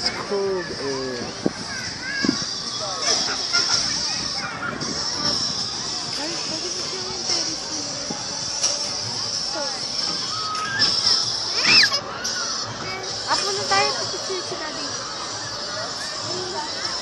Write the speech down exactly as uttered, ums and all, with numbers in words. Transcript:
It's cold air. Ay, pwede mo siya yung terrace mo. So, apo na tayo pag-picture si daddy.